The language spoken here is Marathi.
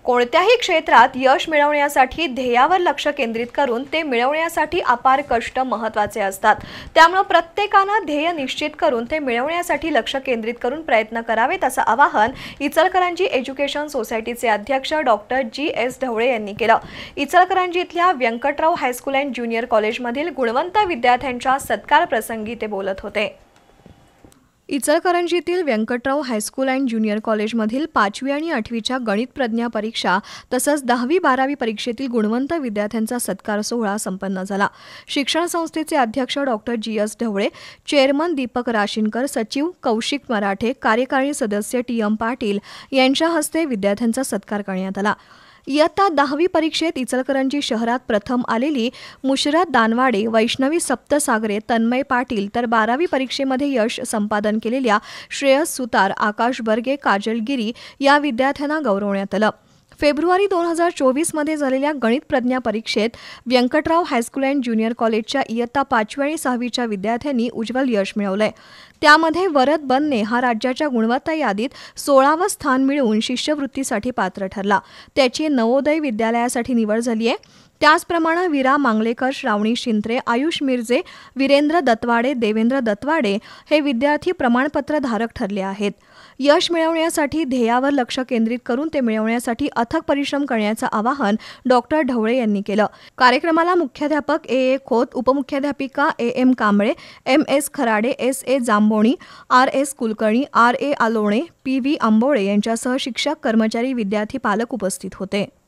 कोणत्याही क्षेत्रात यश मिळवण्यासाठी ध्येयावर लक्ष केंद्रित करून ते मिळवण्यासाठी अपार कष्ट महत्त्वाचे असतात। त्यामुळे प्रत्येकाने ध्येय निश्चित करून ते मिळवण्यासाठी लक्ष केंद्रित करून प्रयत्न करावेत असं आवाहन इचलकरंजी एज्युकेशन सोसायटीचे अध्यक्ष डॉक्टर जी.एस. ढवळे यांनी केलं। इचलकरंजीतल्या व्यंकटराव हायस्कूल अँड ज्युनियर कॉलेजमधील गुणवंत विद्यार्थ्यांच्या सत्कार प्रसंगी ते बोलत होते। इचलकरंजीतील व्यंकटराव हायस्कूल अँड ज्युनियर कॉलेजमधील 5वी आणि 8वीच्या गणित प्रज्ञा परीक्षा तसंच 10वी-12वी परीक्षेतील गुणवंत विद्यार्थ्यांचा सत्कार सोहळा संपन्न झाला। शिक्षण संस्थेचे अध्यक्ष doctor G S. Dhavale, chairman Deepak Rashinkar, सचिव कौशिक मराठे, कार्यकारी सदस्य टी.एम. पाटील यांच्या हस्ते विद्यार्थ्यांचा सत्कार करण्यात आला। इयत्ता 10वी परीक्षेत इचलकरंजी शहरात प्रथम आलेली मुशरत दानवाडे, वैष्णवी सप्तसागरे, तन्मय पाटील तर 12वी परीक्षेमध्ये यश संपादन केलेल्या श्रेयस सुतार, आकाश बर्गे, काजल गिरी या विद्यार्थ्यांना गौरवण्यात आलं। फेब्रुवारी 2024 मध्ये झालेल्या गणित प्रज्ञा परीक्षेत व्यंकटराव हायस्कूल अँड ज्युनियर कॉलेजच्या इयत्ता 5वी आणि 6वीच्या विद्यार्थ्यांनी उज्ज्वल यश मिळवलंय। त्यामध्ये वरद बनने हा राज्याच्या गुणवत्ता यादीत 16वे स्थान मिळवून शिष्यवृत्तीसाठी पात्र ठरला। त्याची नवोदय विद्यालयासाठी निवड झाली आहे। त्याचप्रमाणे वीरा मांगलेकर, श्रावणी शिंत्रे, आयुष मिर्जे, वीरेंद्र दत्वाडे, देवेंद्र दत्वाडे हे विद्यार्थी प्रमाणपत्र धारक ठरले आहेत। यश मिळवण्यासाठी ध्येयावर लक्ष केंद्रित करून ते मिळवण्यासाठी अथक परिश्रम करण्याचं आवाहन डॉक्टर ढवळे यांनी केलं। कार्यक्रमाला मुख्याध्यापक ए खोत, उपमुख्याध्यापिका M Kamble, S Kharade, S Jambhoni, R Kulkarni, R Alone, P Ambole यांच्यासह शिक्षक, कर्मचारी, विद्यार्थी, पालक उपस्थित होते।